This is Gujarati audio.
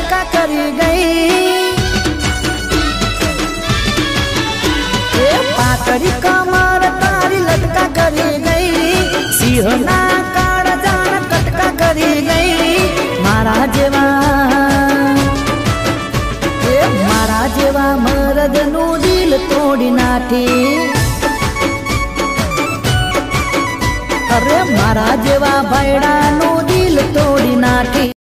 लटका करी गई। पातरी कमर तारी लटका करी गई। सिंहना काળ જાણ કટકા કરી ગઈ। મારા જેવા મરદનું દિલ તોડી નાખી। અરે મારા જેવા ભાઈડાનું દિલ તોડી નાખી।